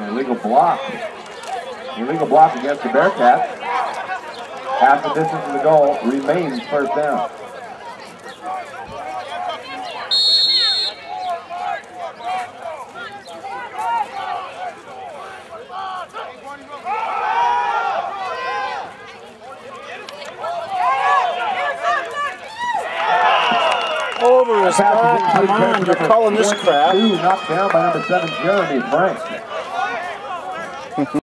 Illegal block. Illegal block against the Bearcats. Half the distance to the goal, remains first down. Over his head. Come on, you're calling this crap. Knocked down by number 7, Jeremy Frank.